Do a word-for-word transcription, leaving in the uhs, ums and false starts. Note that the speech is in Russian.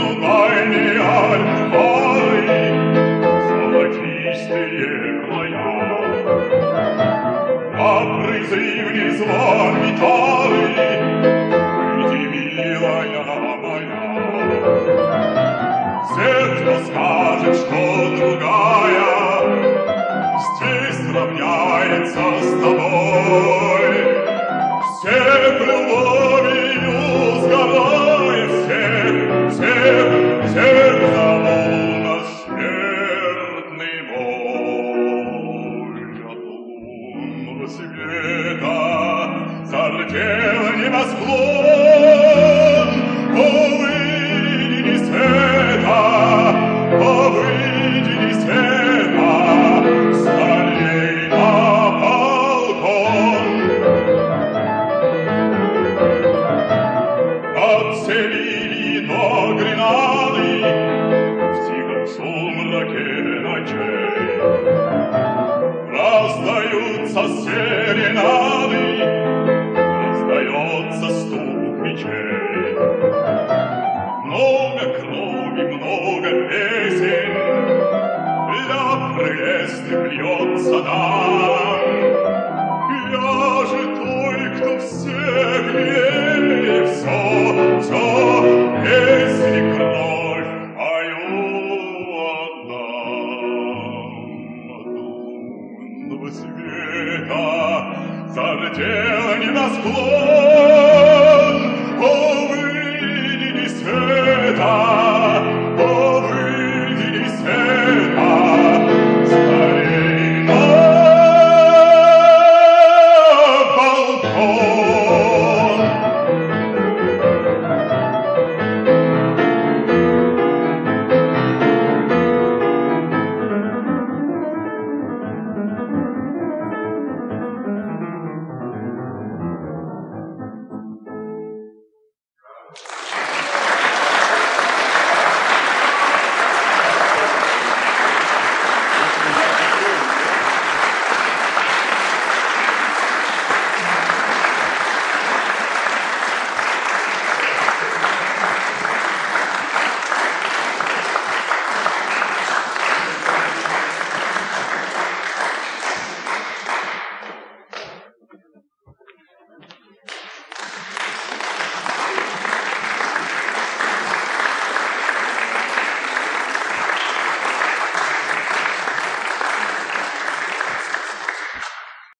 дальние альфары, золотистые края. А призывни звон гитары, выйди, милая моя. Все, кто скажет, что другая, здесь равняется с тобой. Все любовью сгорает, всех, всех, всех зову на смертный бой. От лунного света зардел небосклон. О, выйди ни света, о, выйди ни света, скорей на балкон. От Севильи до Гренады в тихом сумраке ночей раздаются серенады, раздается стук мечей. Много крови, много песен, для прелестных льется дан. Я же той, кто всех лелеет, все